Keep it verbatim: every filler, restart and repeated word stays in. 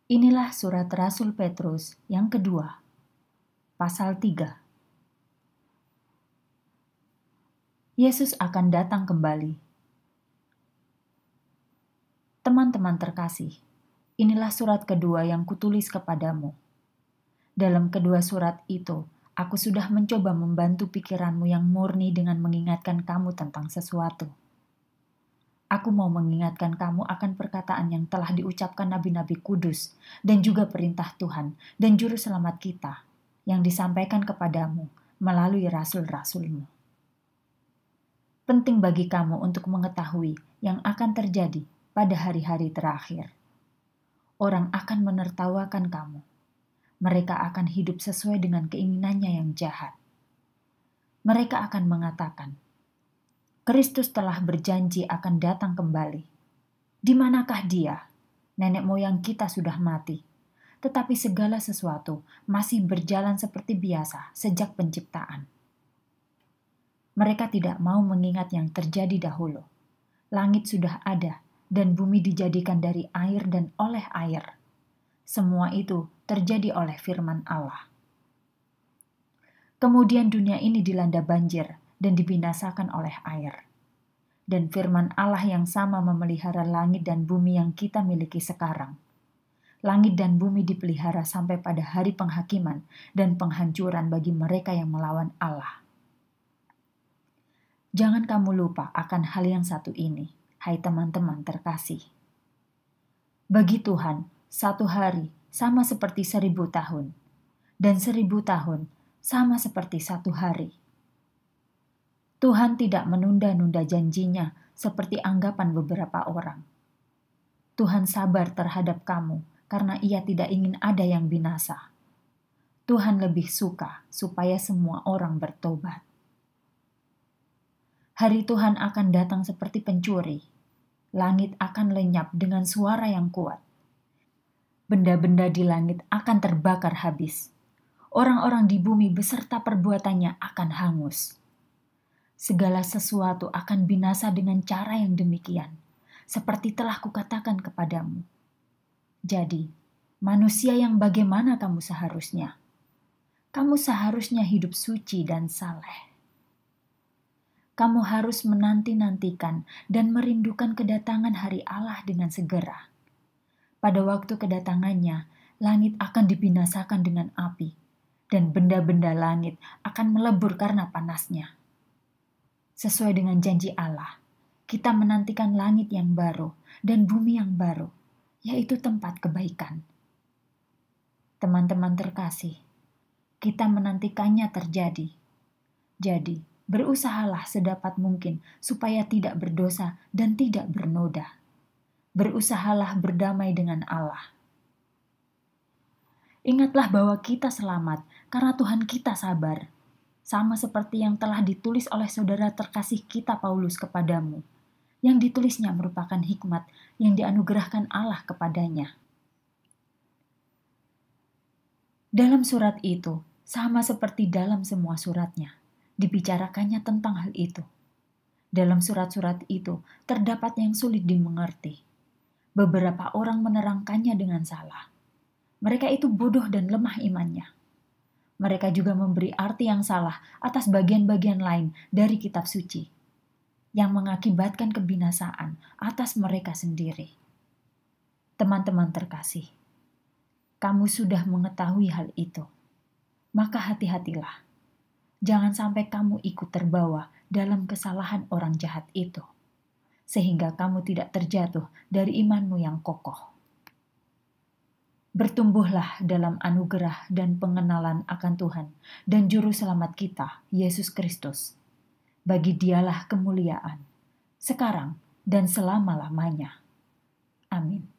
Inilah surat Rasul Petrus yang kedua, pasal tiga. Yesus akan datang kembali. Teman-teman terkasih, inilah surat kedua yang kutulis kepadamu. Dalam kedua surat itu, aku sudah mencoba membantu pikiranmu yang murni dengan mengingatkan kamu tentang sesuatu. Aku mau mengingatkan kamu akan perkataan yang telah diucapkan nabi-nabi kudus dan juga perintah Tuhan dan juru selamat kita yang disampaikan kepadamu melalui rasul-rasulmu. Penting bagi kamu untuk mengetahui yang akan terjadi pada hari-hari terakhir. Orang akan menertawakan kamu. Mereka akan hidup sesuai dengan keinginannya yang jahat. Mereka akan mengatakan, Kristus telah berjanji akan datang kembali. Di manakah dia? Nenek moyang kita sudah mati. Tetapi segala sesuatu masih berjalan seperti biasa sejak penciptaan. Mereka tidak mau mengingat yang terjadi dahulu. Langit sudah ada dan bumi dijadikan dari air dan oleh air. Semua itu terjadi oleh firman Allah. Kemudian dunia ini dilanda banjir dan dibinasakan oleh air. Dan firman Allah yang sama memelihara langit dan bumi yang kita miliki sekarang. Langit dan bumi dipelihara sampai pada hari penghakiman dan penghancuran bagi mereka yang melawan Allah. Jangan kamu lupa akan hal yang satu ini, hai teman-teman terkasih. Bagi Tuhan, satu hari sama seperti seribu tahun, dan seribu tahun sama seperti satu hari. Tuhan tidak menunda-nunda janjinya seperti anggapan beberapa orang. Tuhan sabar terhadap kamu karena Ia tidak ingin ada yang binasa. Tuhan lebih suka supaya semua orang bertobat. Hari Tuhan akan datang seperti pencuri. Langit akan lenyap dengan suara yang kuat. Benda-benda di langit akan terbakar habis. Orang-orang di bumi beserta perbuatannya akan hangus. Segala sesuatu akan binasa dengan cara yang demikian, seperti telah kukatakan kepadamu. Jadi, manusia yang bagaimana kamu seharusnya? Kamu seharusnya hidup suci dan saleh. Kamu harus menanti-nantikan dan merindukan kedatangan hari Allah dengan segera. Pada waktu kedatangannya, langit akan dibinasakan dengan api, dan benda-benda langit akan melebur karena panasnya. Sesuai dengan janji Allah, kita menantikan langit yang baru dan bumi yang baru, yaitu tempat kebaikan. Teman-teman terkasih, kita menantikannya terjadi. Jadi, berusahalah sedapat mungkin supaya tidak berdosa dan tidak bernoda. Berusahalah berdamai dengan Allah. Ingatlah bahwa kita selamat karena Tuhan kita sabar. Sama seperti yang telah ditulis oleh saudara terkasih kita Paulus kepadamu, yang ditulisnya merupakan hikmat yang dianugerahkan Allah kepadanya. Dalam surat itu, sama seperti dalam semua suratnya, dibicarakannya tentang hal itu. Dalam surat-surat itu, terdapat yang sulit dimengerti. Beberapa orang menerangkannya dengan salah. Mereka itu bodoh dan lemah imannya. Mereka juga memberi arti yang salah atas bagian-bagian lain dari kitab suci, yang mengakibatkan kebinasaan atas mereka sendiri. Teman-teman terkasih, kamu sudah mengetahui hal itu, maka hati-hatilah. Jangan sampai kamu ikut terbawa dalam kesalahan orang jahat itu, sehingga kamu tidak terjatuh dari imanmu yang kokoh. Bertumbuhlah dalam anugerah dan pengenalan akan Tuhan dan Juru Selamat kita, Yesus Kristus. Bagi Dialah kemuliaan, sekarang dan selama-lamanya. Amin.